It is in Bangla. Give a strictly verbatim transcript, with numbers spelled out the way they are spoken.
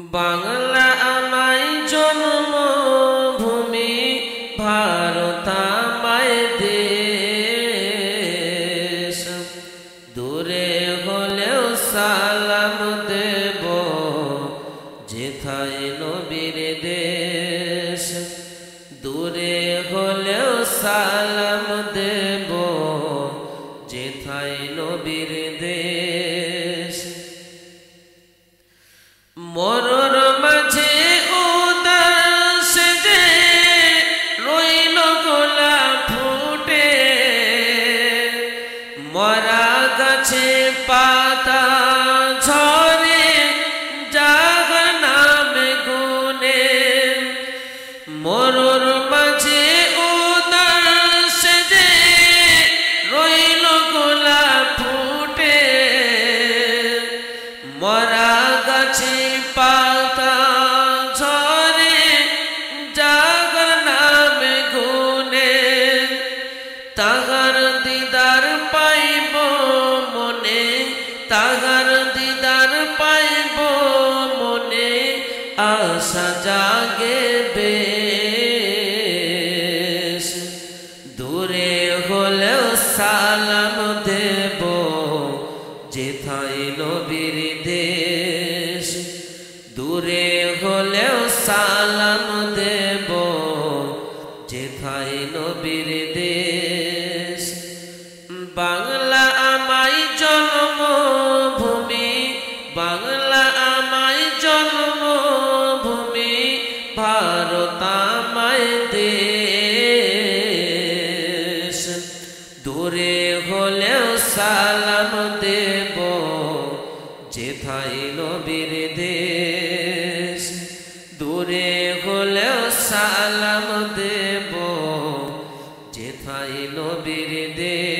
বাংলা আমায় জন্মভূমি, ভারত আমায় দেশ। দূরে হলেও সালাম দেব, যেথায় নবীর দেশ। দূরে হলেও সালাম দেব, যেথায় নবীর দেশ। মরর মাঝে উদাস যে রইল গোলাপ ফুটে, মরা গাছে পাতা ঝরে জাগ নামে গুনে। মরর মাঝে উদাস যে রইল গোলাপ ফুটে, মরা গাছে পাতা ঝরে জাগ নামে গুনে। তাহার দিদার পাইব মনে, তাহার দিদার পাইব মনে, আশা জাগে বেশ। দূরে হলেও সালাম দেব, যেথায় নবীর দেশ। দূরে হলেও সালাম দেব, যেথায় নবীর দেশ। বাংলা আমায় জন্মভূমি, বাংলা আমায় জন্মভূমি, ভারত আমায় দেশ। দূরে হলেও সালাম দেব, যেথায় নবীর দেশ। দূরে হলেও সালাম দেব, যেথায় নবীর দেশ।